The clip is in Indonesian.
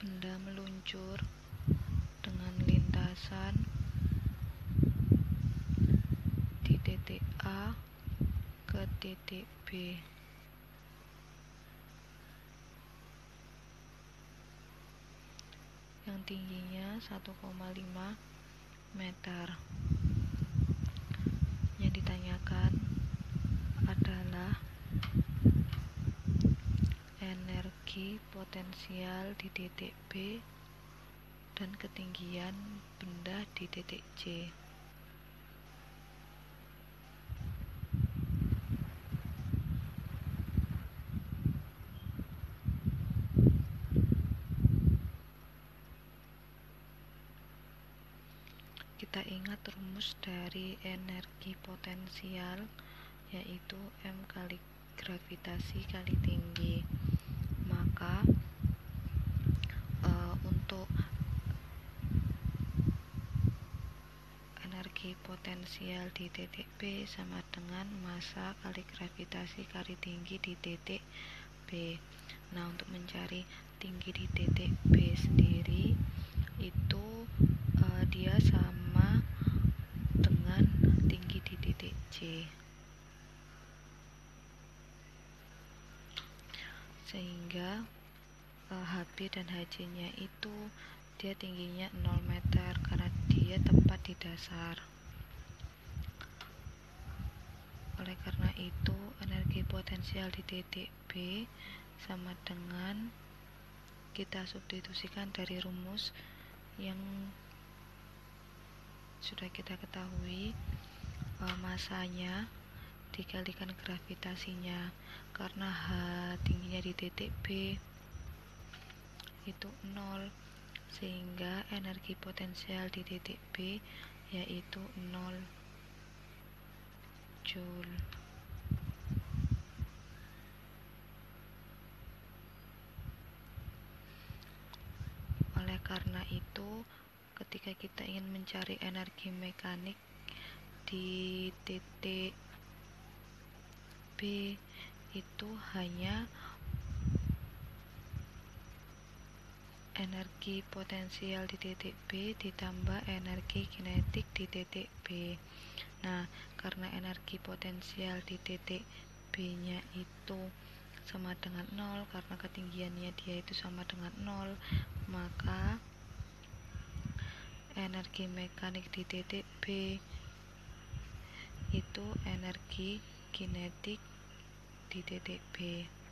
benda meluncur dengan lintasan di titik A ke titik B. Yang tingginya 1,5 meter. Yang ditanyakan adalah energi potensial di titik B dan ketinggian benda di titik C. Kita ingat rumus dari energi potensial, yaitu M kali gravitasi kali tinggi. Maka untuk energi potensial di titik B sama dengan massa kali gravitasi kali tinggi di titik B. Nah, untuk mencari tinggi di titik B sendiri itu dia sama dengan tinggi di titik C, sehingga HB dan HC nya itu dia tingginya 0 meter karena dia tempat di dasar. Oleh karena itu energi potensial di titik B sama dengan, kita substitusikan dari rumus yang sudah kita ketahui, masanya dikalikan gravitasinya, karena H tingginya di titik B itu 0, sehingga energi potensial di titik B yaitu 0 Joule. Oleh karena itu, ketika kita ingin mencari energi mekanik di titik B itu hanya energi potensial di titik B ditambah energi kinetik di titik B. Nah, karena energi potensial di titik B nya itu sama dengan 0, karena ketinggiannya dia itu sama dengan 0, maka energi mekanik di titik B itu energi kinetik di titik B.